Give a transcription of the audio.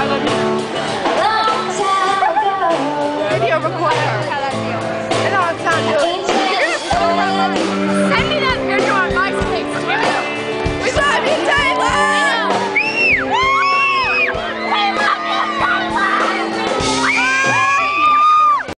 Video recorder. How that feels. I know it sounds good.